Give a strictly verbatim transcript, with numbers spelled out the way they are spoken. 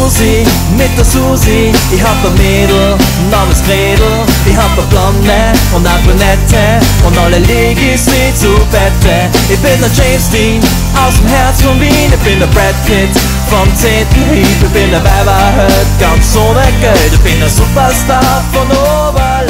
Susi, mit der Susi. Ich hab ein Mädel namens Gredel. Ich hab eine Blonde und eine Brünette und alle leg ich sie zu Bette. Ich bin der James Dean aus dem Herz von Wien. Ich bin der Brad Pitt vom zehnten Hieb. Ich bin der Weiberheld, ganz ohne Geld. Ich bin der Superstar von Oberland.